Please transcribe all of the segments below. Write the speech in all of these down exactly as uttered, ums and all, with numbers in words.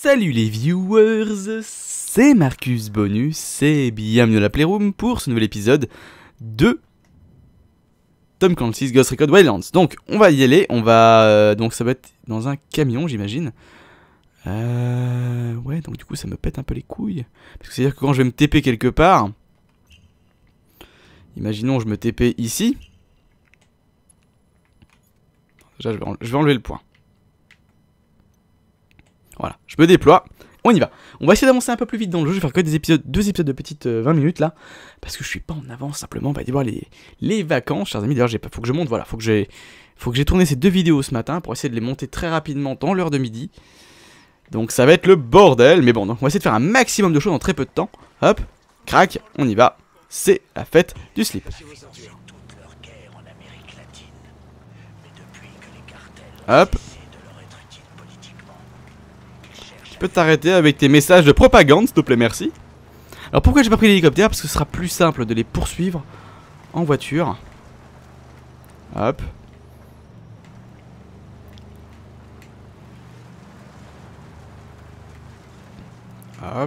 Salut les viewers, c'est Marcus Bonus et bienvenue à la Playroom pour ce nouvel épisode de Tom Clancy's Ghost Recon Wildlands. Donc on va y aller, on va... Euh, donc ça va être dans un camion j'imagine. Euh... Ouais, donc du coup ça me pète un peu les couilles. Parce que c'est à dire que quand je vais me T P quelque part... Imaginons je me T P ici. Déjà je vais, en... je vais enlever le point. Voilà, je me déploie, on y va. On va essayer d'avancer un peu plus vite dans le jeu, je vais faire que des épisodes, deux épisodes de petites euh, vingt minutes là. Parce que je suis pas en avance, simplement, on va aller voir les, les vacances, chers amis. D'ailleurs, j'ai pas, faut que je monte, voilà, faut que j'ai faut que j'ai tourné ces deux vidéos ce matin pour essayer de les monter très rapidement dans l'heure de midi. Donc ça va être le bordel, mais bon, donc on va essayer de faire un maximum de choses en très peu de temps. Hop, crac, on y va, c'est la fête du slip. Hop. Tu peux t'arrêter avec tes messages de propagande, s'il te plaît, merci. Alors pourquoi j'ai pas pris l'hélicoptère? Parce que ce sera plus simple de les poursuivre en voiture. Hop. Hop.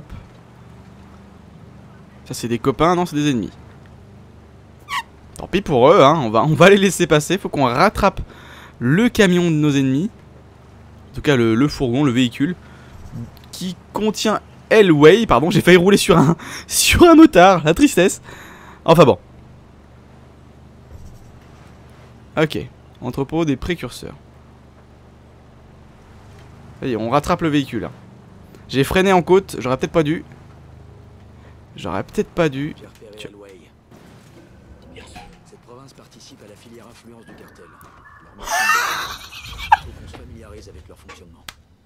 Ça c'est des copains, non c'est des ennemis. Tant pis pour eux, hein, on va, on va les laisser passer. Faut qu'on rattrape le camion de nos ennemis. En tout cas le, le fourgon, le véhicule. Qui contient Elway, pardon, j'ai failli rouler sur un sur un motard, la tristesse. Enfin bon. Ok, entrepôt des précurseurs. Allez, on rattrape le véhicule. J'ai freiné en côte, j'aurais peut-être pas dû. J'aurais peut-être pas dû. Cette province participe à la filière influence du cartel. Leur mission, il faut qu'on se familiarise avec leur fonctionnement.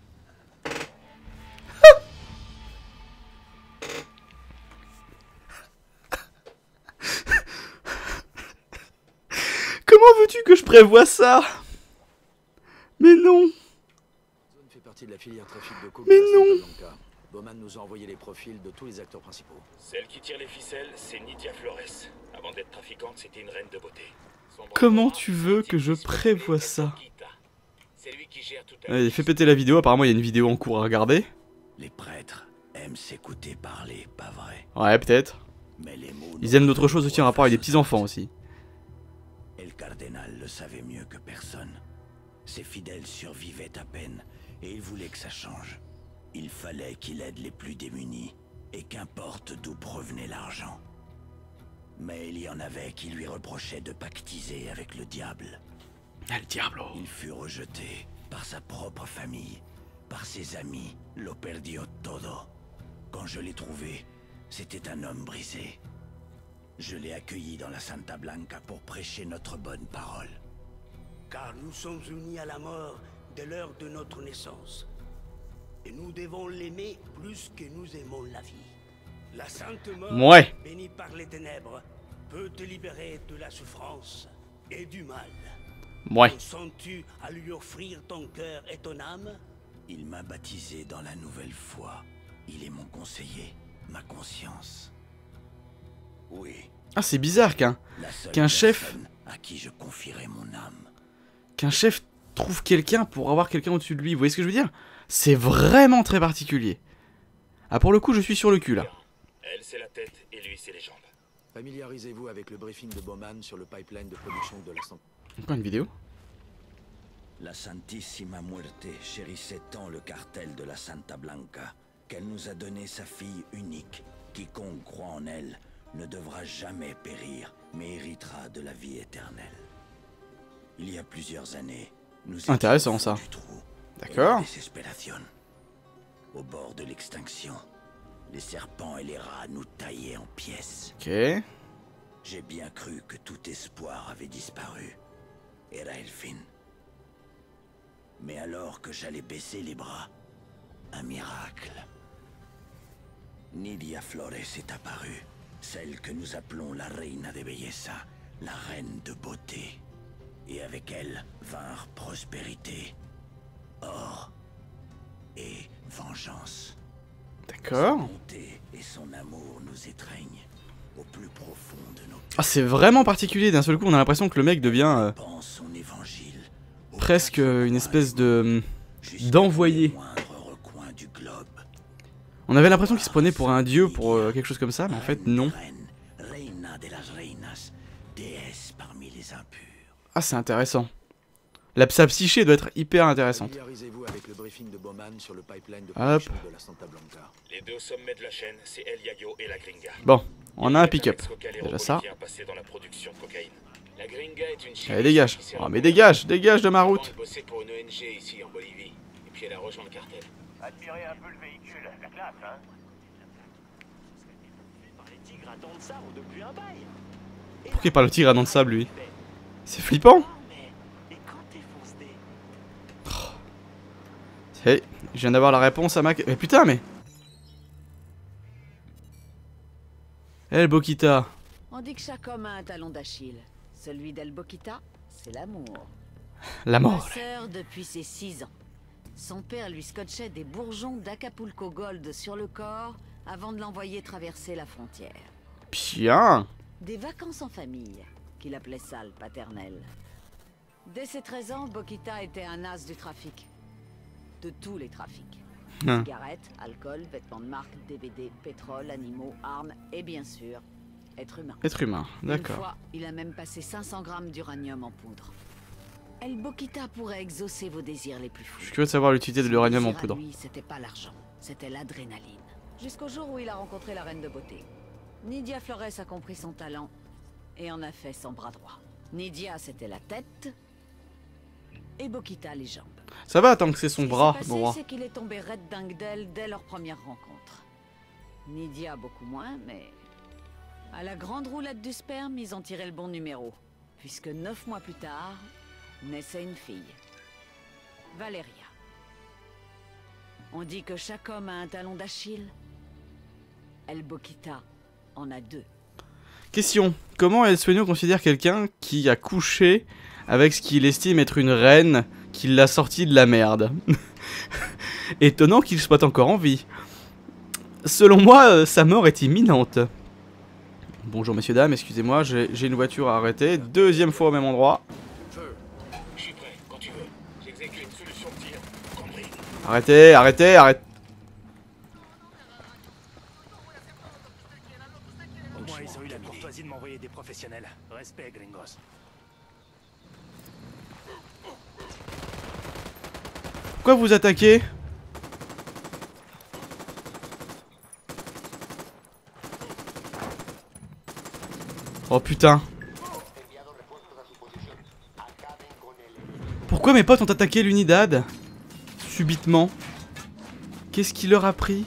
Comment veux-tu que je prévoie ça? Mais non. Zone fait partie de la filière trafic de coke. Mais de la non. Santa Blanca. Bowman nous a envoyé les profils de tous les acteurs principaux. Celle qui tire les ficelles, c'est Nidia Flores. Avant d'être trafiquante, c'était une reine de beauté. Son Comment bras tu droit, veux un que je type prévoie qui ça? C'est lui qui gère tout à Allez, fais péter la vidéo, apparemment il y a une vidéo en cours à regarder. Les prêtres aiment s'écouter parler, pas vrai? Ouais, peut-être. Mais les mots Ils aiment d'autres choses aussi en rapport avec des petits-enfants aussi. Et le cardinal le savait mieux que personne. Ses fidèles survivaient à peine, et il voulait que ça change. Il fallait qu'il aide les plus démunis, et qu'importe d'où provenait l'argent. Mais il y en avait qui lui reprochaient de pactiser avec le diable. Ah, le diablo. Il fut rejeté par sa propre famille, par ses amis, lo perdió todo. Quand je l'ai trouvé, c'était un homme brisé. Je l'ai accueilli dans la Santa Blanca pour prêcher notre bonne parole. Car nous sommes unis à la mort dès l'heure de notre naissance. Et nous devons l'aimer plus que nous aimons la vie. La sainte mort, Ouais. bénie par les ténèbres, peut te libérer de la souffrance et du mal. Ouais. Consens-tu à lui offrir ton cœur et ton âme? Il m'a baptisé dans la nouvelle foi. Il est mon conseiller, ma conscience. Oui. Ah, c'est bizarre qu'un La seule qu'un chef personne à qui je confierai mon âme. qu'un chef trouve quelqu'un pour avoir quelqu'un au-dessus de lui. Vous voyez ce que je veux dire? C'est vraiment très particulier. Ah, pour le coup, je suis sur le cul là. Elle, c'est la tête et lui, c'est les jambes. Familiarisez-vous avec le briefing de Bowman sur le pipeline de production de la Santa. Encore une vidéo. La Santissima Muerte chérissait tant le cartel de la Santa Blanca qu'elle nous a donné sa fille unique. Quiconque croit en elle ne devra jamais périr, mais héritera de la vie éternelle. Il y a plusieurs années, nous étions Intéressant, au fond ça. du trou, D'accord. et la désespération. Au bord de l'extinction, les serpents et les rats nous taillaient en pièces. Ok. J'ai bien cru que tout espoir avait disparu. Era el fin. Mais alors que j'allais baisser les bras, un miracle. Nidia Flores est apparue, celle que nous appelons la Reina de Belleza, la reine de beauté. Et avec elle vinrent prospérité, or et vengeance. D'accord. Sa bonté et son amour nous étreignent au plus profond de nos Ah, c'est vraiment particulier. D'un seul coup, on a l'impression que le mec devient euh, pense son évangile presque euh, une espèce de d'envoyé. moindre recoin du globe. On avait l'impression qu'il se prenait pour un dieu, pour euh, quelque chose comme ça, mais en fait non. Reina de las reinas, déesse parmi les impurs. Ah, c'est intéressant. La sa psyché doit être hyper intéressante. Familiarisez-vous avec le briefing de Bowman sur le pipeline de Hop. production de la Santa Blanca. Les deux sommets de la chaîne, c'est El Yayo et la Gringa. Bon, on a un pick-up. Déjà Déjà ça. Passé dans la production de cocaïne. La Gringa est une Allez, dégage. Oh, mais dégage, dégage de ma route. Elle bossait pour une O N G ici en Bolivie. Et puis elle a rejoint le cartel. Admirez un peu le véhicule, la classe, hein. Par les tigres à dents de sabre depuis un bail. Pourquoi il parle le tigre à dents de sable, lui? C'est flippant. Et quand t'es foncé. Hey, je viens d'avoir la réponse à ma... Mais putain, mais... El Boquita. On dit que chaque homme a un talon d'Achille. Celui d'El Boquita, c'est l'amour. La mort. Ma sœur depuis ses six ans. Son père lui scotchait des bourgeons d'Acapulco Gold sur le corps avant de l'envoyer traverser la frontière. Bien. Des vacances en famille, qu'il appelait ça le paternel. Dès ses treize ans, Boquita était un as du trafic. De tous les trafics. Hein. Cigarettes, alcool, vêtements de marque, D V D, pétrole, animaux, armes et bien sûr, être humain. Être humain, Une d'accord. fois, il a même passé cinq cents grammes d'uranium en poudre. El Boquita pourrait exaucer vos désirs les plus fous. Je suis curieux de savoir l'utilité de Son l'uranium en désir à poudre. lui, c'était pas l'argent, c'était l'adrénaline. Jusqu'au jour où il a rencontré la reine de beauté. Nidia Flores a compris son talent et en a fait son bras droit. Nidia, c'était la tête et Boquita les jambes. Ça va tant que c'est son Ce qui bras. s'est passé, Bon, bras. c'est qu'il est tombé raide dingue d'elle dès leur première rencontre. Nidia beaucoup moins, mais à la grande roulette du sperme, ils ont tiré le bon numéro, puisque neuf mois plus tard, naissait une fille, Valeria. On dit que chaque homme a un talon d'Achille. El Boquita en a deux. Question. Comment El Sueño considère quelqu'un qui a couché avec ce qu'il estime être une reine qui l'a sorti de la merde? Étonnant qu'il soit encore en vie. Selon moi, euh, sa mort est imminente. Bonjour messieurs, dames, excusez-moi, j'ai j'ai une voiture à arrêter. Deuxième fois au même endroit. Je suis prêt, quand tu veux. J'exécute une solution de tir. Compris. Arrêtez, arrêtez, arrêtez. Au moins, ils ont eu la courtoisie de m'envoyer des professionnels. Respect, gringos. Pourquoi vous attaquez? Oh putain. Pourquoi mes potes ont attaqué l'unidad subitement? Qu'est-ce qui leur a pris?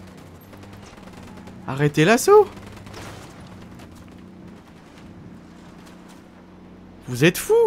Arrêtez l'assaut! Vous êtes fous?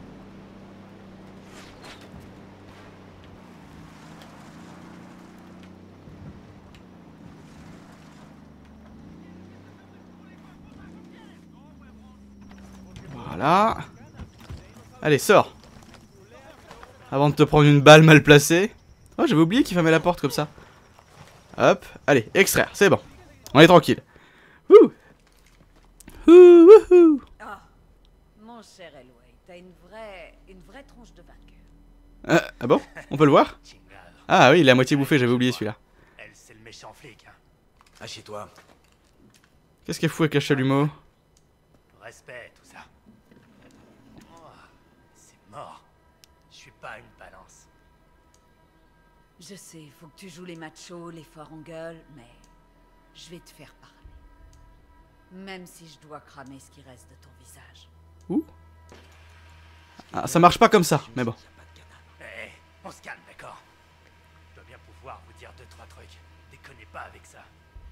Voilà. Allez, sors. Avant de te prendre une balle mal placée. Oh, j'avais oublié qu'il fermait la porte comme ça. Hop, allez, extraire, c'est bon. On est tranquille. Ouh. Ouh, wouhou. Ah, mon cher Elway, t'as une vraie, une vraie tronche de vainqueur. Euh, ah bon? On peut le voir? Ah oui, il est à moitié bouffé, j'avais oublié celui-là. Elle, c'est le méchant flic, hein. Assieds-toi. Qu'est-ce qu'elle fout avec la chalumeau? Respect, tout ça. Oh, c'est mort. Je suis pas une balance. Je sais, faut que tu joues les machos, les forts en gueule, mais je vais te faire parler. Même si je dois cramer ce qui reste de ton visage. Ouh. Ah, ça marche pas comme ça, mais bon. Eh, on se calme, d'accord? Je dois bien pouvoir vous dire deux, trois trucs. Déconnez pas avec ça.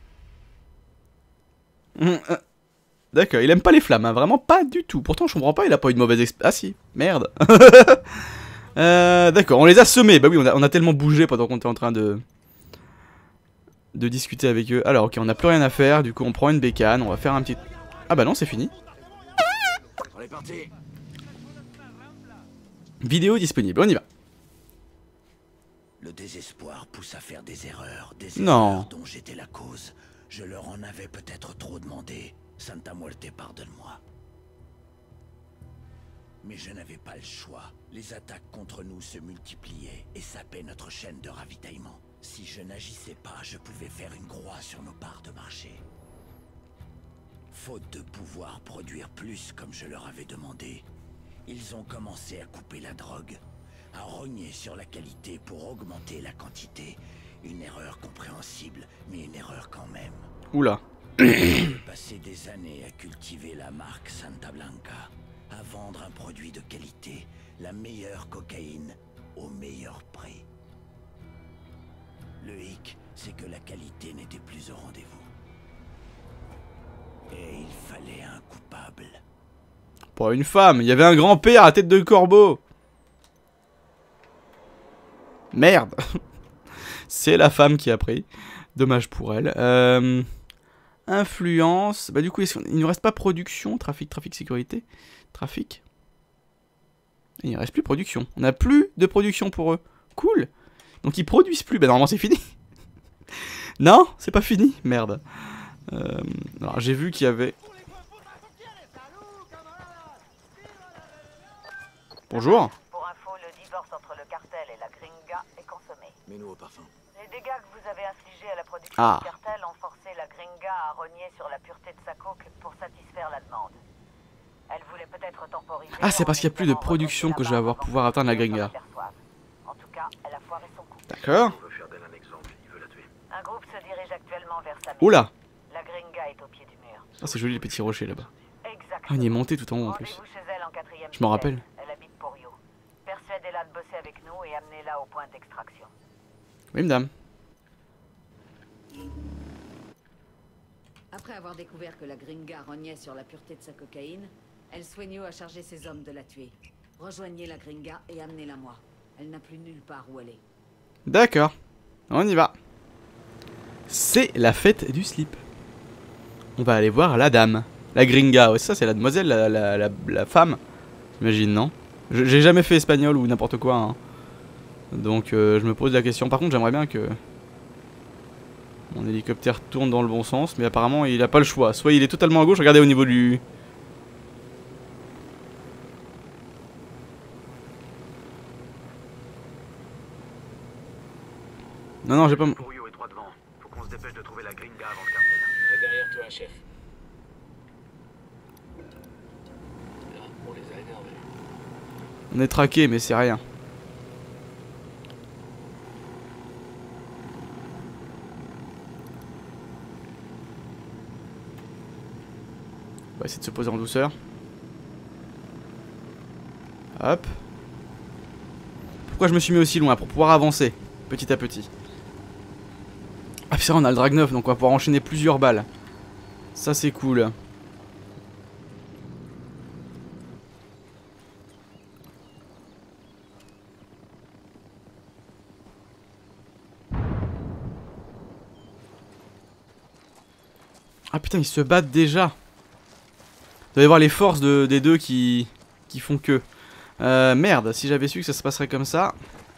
Hum, euh, D'accord, il aime pas les flammes, hein, vraiment pas du tout. Pourtant, je comprends pas, il a pas eu de mauvaise expérience. Ah si, merde. euh, D'accord, on les a semés. Bah oui, on a, on a tellement bougé pendant qu'on était en train de... de discuter avec eux. Alors, ok, on a plus rien à faire. Du coup, on prend une bécane. On va faire un petit... Ah bah non, c'est fini. On est parti. Vidéo disponible, on y va. Le désespoir pousse à faire des erreurs, des Non. erreurs dont j'étais la cause. Je leur en avais peut-être trop demandé. Santa Muerte, pardonne-moi. Mais je n'avais pas le choix. Les attaques contre nous se multipliaient et sapaient notre chaîne de ravitaillement. Si je n'agissais pas, je pouvais faire une croix sur nos parts de marché. Faute de pouvoir produire plus comme je leur avais demandé, ils ont commencé à couper la drogue, à rogner sur la qualité pour augmenter la quantité. Une erreur compréhensible, mais une erreur quand même. Oula. J'ai passé des années à cultiver la marque Santa Blanca, à vendre un produit de qualité, la meilleure cocaïne, au meilleur prix. Le hic, c'est que la qualité n'était plus au rendez-vous. Et il fallait un coupable. Pas une femme, il y avait un grand-père à tête de corbeau. Merde. C'est la femme qui a pris. Dommage pour elle. Euh, influence. Bah du coup, il ne reste pas production. Trafic, trafic, sécurité. Trafic. Et il ne reste plus production. On n'a plus de production pour eux. Cool. Donc ils produisent plus. Bah normalement c'est fini. Non, c'est pas fini. Merde. Euh, alors j'ai vu qu'il y avait... Bonjour. Pour info, le divorce entre le cartel et la Gringa est consommé. Mets-nous au parfum. Les dégâts que vous avez infligés à la production Ah. du cartel ont forcé la Gringa à rogner sur la pureté de sa coke pour satisfaire la demande. Elle voulait peut-être temporiser... Ah, c'est parce qu'il n'y a plus de production que je vais avoir pouvoir atteindre la Gringa. En tout cas, elle a foiré son coup. D'accord. On veut faire d'elle un exemple, il veut la tuer. Un groupe se dirige actuellement vers sa maison. Oula. La Gringa est au pied du mur. Ah, c'est joli les petits rochers là-bas. Exactement. Ah, on y est monté tout en haut en plus. Rendez-vous chez elle en quatrième Je m'en rappelle. vitesse. Elle habite Porio. Persuadez-la de bosser avec nous et amenez-la au point d'extraction. Oui, madame. Après avoir découvert que la Gringa rognait sur la pureté de sa cocaïne, El Sueño a chargé ses hommes de la tuer. Rejoignez la Gringa et amenez-la moi. Elle n'a plus nulle part où aller. D'accord. On y va. C'est la fête du slip. On va aller voir la dame. La Gringa. Ouais, ça c'est la demoiselle, la, la, la, la femme. J'imagine, non? J'ai jamais fait espagnol ou n'importe quoi. Hein. Donc euh, je me pose la question. Par contre, j'aimerais bien que mon hélicoptère tourne dans le bon sens. Mais apparemment, il a pas le choix. Soit il est totalement à gauche. Regardez au niveau du... Non, non, j'ai pas... Porio est droit devant. Faut qu'on se dépêche de trouver la Gringa avant le cartel. Elle est derrière toi, chef. Là, on les a énervés. On est traqué, mais c'est rien. On va essayer de se poser en douceur. Hop. Pourquoi je me suis mis aussi loin? Pour pouvoir avancer petit à petit. Ah puis ça, on a le drag neuf, donc on va pouvoir enchaîner plusieurs balles. Ça c'est cool. Ah putain, ils se battent déjà. Vous allez voir les forces de, des deux qui, qui font que. Euh, merde, si j'avais su que ça se passerait comme ça.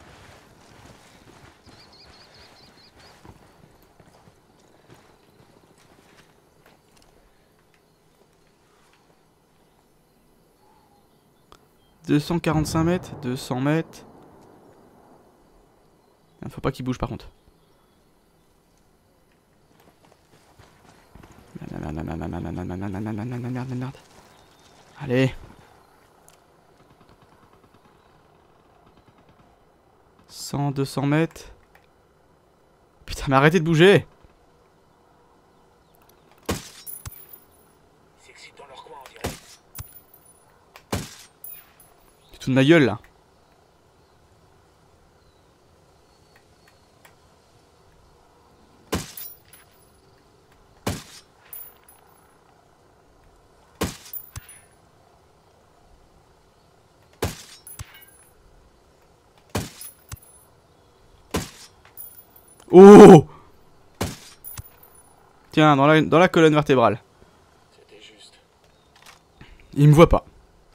deux cent quarante-cinq mètres, deux cents mètres. Faut pas qu'il bouge par contre. Merde, merde, merde, merde, merde, merde, merde, merde, merde, merde, merde, merde. Allez. cent, deux cents mètres. Putain, mais arrêtez de bouger. Ils s'excitent dans leur coin, on dirait. Tu te fous de ma gueule là. Oh! Tiens, dans la, dans la colonne vertébrale. C'était juste. Il me voit pas.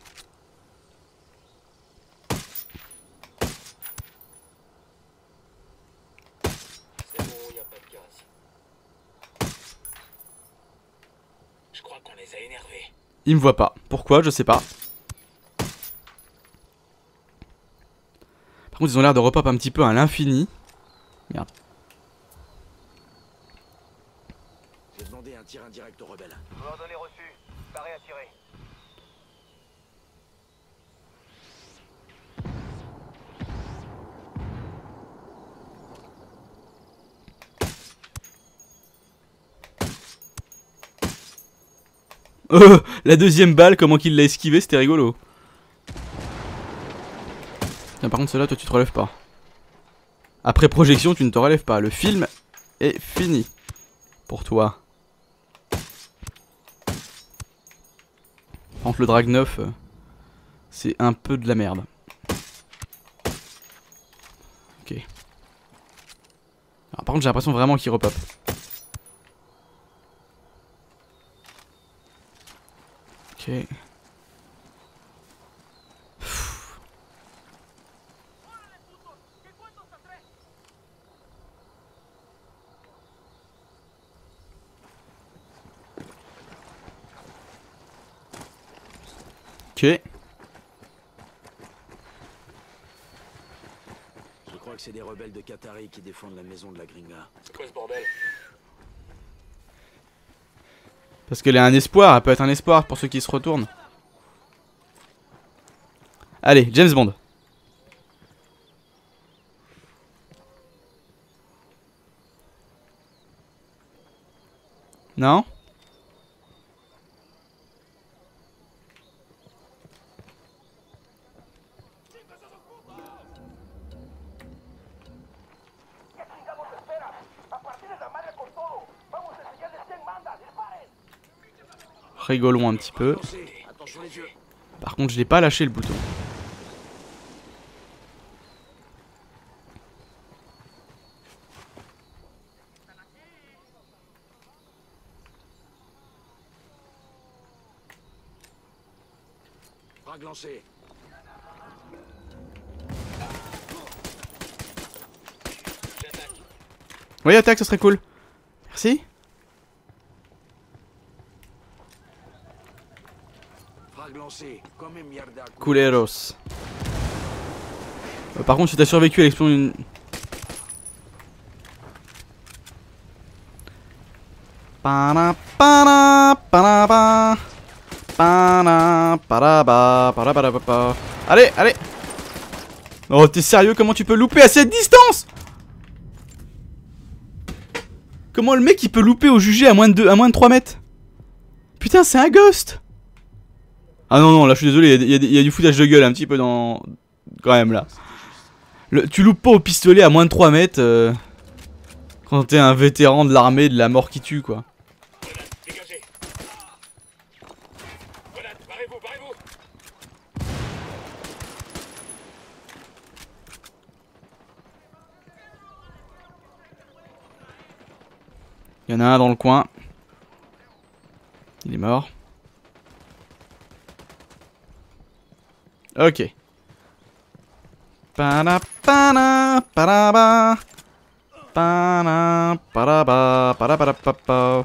C'est bon, y a pas de gaz. Je crois qu'on les a énervés. Il me voit pas. Pourquoi? Je sais pas. Par contre, ils ont l'air de repop un petit peu à l'infini. Merde. Demandez un tir indirect aux rebelles. Coordonnées reçues. Paré à tirer. Oh, la deuxième balle, comment qu'il l'a esquivé, c'était rigolo. Tiens, par contre, celle-là, toi, tu te relèves pas. Après projection, tu ne te relèves pas. Le film est fini. Pour toi. Par contre, le Drag neuf, euh, c'est un peu de la merde. Ok. Alors, par contre, j'ai l'impression vraiment qu'il repop. Ok. Ok. Je crois que c'est des rebelles de Qatari qui défendent la maison de la Gringa. C'est quoi ce bordel? Parce qu'elle est un espoir, elle peut être un espoir pour ceux qui se retournent. Allez, James Bond. Non? Rigolons un petit peu. Attention les yeux. Par contre, je n'ai pas lâché le bouton. Frag lancé. Oui, attaque, ça serait cool. Merci. Frag lancé. Comme un mierda. Culeros. Euh, par contre, si t'as survécu à l'explosion d'une... Pana, pana, pana, pana. Pana, paraba, paraba, paraba. Allez, allez. Oh, t'es sérieux? Comment tu peux louper à cette distance? Comment le mec il peut louper au jugé à moins de deux, à moins de trois mètres? Putain, c'est un ghost. Ah non, non, là je suis désolé, il y, y, y a du foutage de gueule un petit peu dans... Quand même là. Le, tu loupes pas au pistolet à moins de trois mètres euh, quand t'es un vétéran de l'armée de la mort qui tue quoi. Grenade, dégagez. Grenade, barrez-vous, barrez-vous. Il y en a un dans le coin. Il est mort. Ok. Pana pana paraba. Pana paraba parapapa.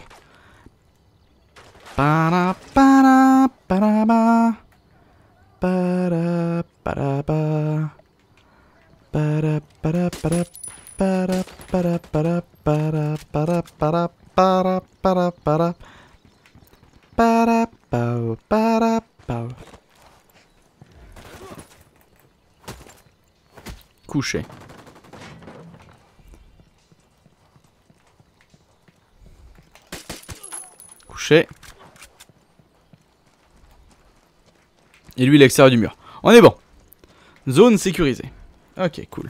Pana pana paraba. Para paraba. Para para para para para para para para para para para para para pau para pau. Couché. Couché. Et lui, l'extérieur du mur. On est bon. Zone sécurisée. Ok, cool.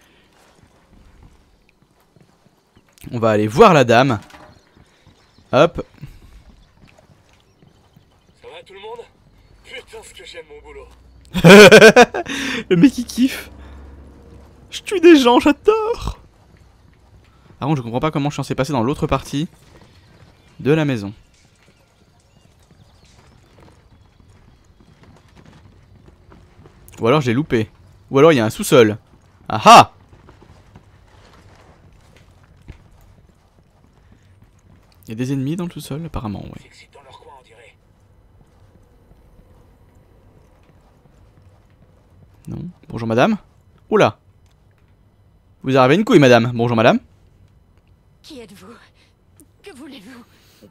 On va aller voir la dame. Hop. Ça va tout le monde? Putain, ce que j'aime mon boulot. Le mec il kiffe. Je tue des gens, j'adore. Par contre, je comprends pas comment je suis censé passer dans l'autre partie de la maison. Ou alors j'ai loupé. Ou alors il y a un sous-sol. Ah ah! Il y a des ennemis dans le sous-sol, apparemment, oui. C'est dans leur coin, on dirait. Non. Bonjour madame. Oula. Vous arrivez une couille madame. Bonjour madame. Qui êtes-vous? Que voulez-vous? On